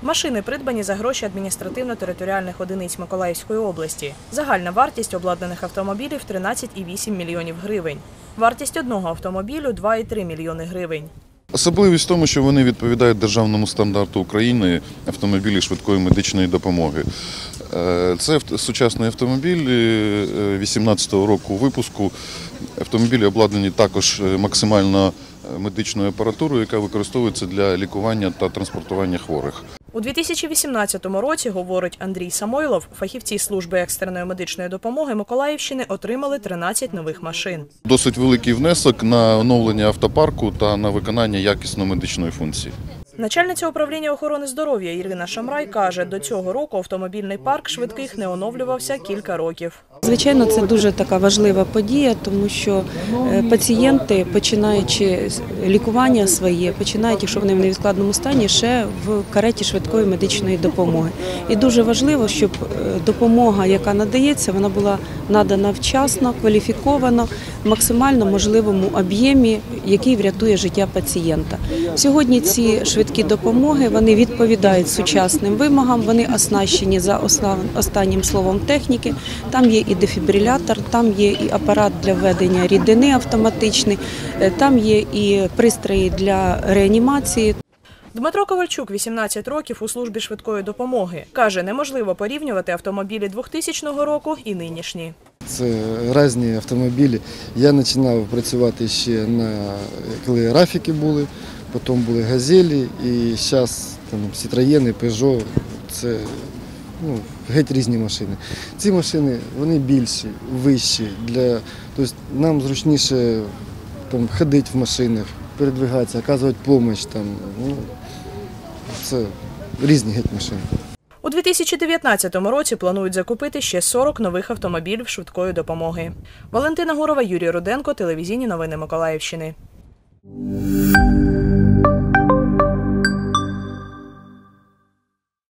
Машини придбані за гроші адміністративно-територіальних одиниць Миколаївської області. Загальна вартість обладнаних автомобілів – 13,8 мільйонів гривень. Вартість одного автомобілю – 2,3 мільйони гривень. Особливість в тому, що вони відповідають державному стандарту України – автомобілі швидкої медичної допомоги. Це сучасний автомобіль 18-го року випуску. Автомобілі обладнані також максимально медичною апаратурою, яка використовується для лікування та транспортування хворих. У 2018 році, говорить Андрій Самойлов, фахівці служби екстреної медичної допомоги Миколаївщини отримали 13 нових машин. Досить великий внесок на оновлення автопарку та на виконання якісної медичної функції. Начальниця управління охорони здоров'я Ірина Шамрай каже, до цього року автомобільний парк швидких не оновлювався кілька років. Звичайно, це дуже така важлива подія, тому що пацієнти, починаючи лікування своє, починають, якщо вони в невідкладному стані, ще в кареті швидкої медичної допомоги. І дуже важливо, щоб допомога, яка надається, вона була надана вчасно, кваліфіковано, в максимально можливому об'ємі, який врятує життя пацієнта. Сьогодні ці швидкі допомоги, вони відповідають сучасним вимогам, вони оснащені за останнім словом техніки. Там є і дефібрилятор, там є і апарат для введення рідини автоматичний, там є і пристрої для реанімації. Дмитро Ковальчук, 18 років у службі швидкої допомоги. Каже, неможливо порівнювати автомобілі 2000 року і нинішні. Це різні автомобілі. Я починав працювати ще коли Рафіки були, потім були Газелі і зараз Citroën, Peugeot. Це геть різні машини. Ці машини, вони більші, вищі. Тобто нам зручніше ходити в машинах, передвигатися, оказувати допомогу. Це різні геть машини. У 2019 році планують закупити ще 40 нових автомобілів швидкої допомоги. Валентина Гурова, Юрій Руденко, телевізійні новини Миколаївщини.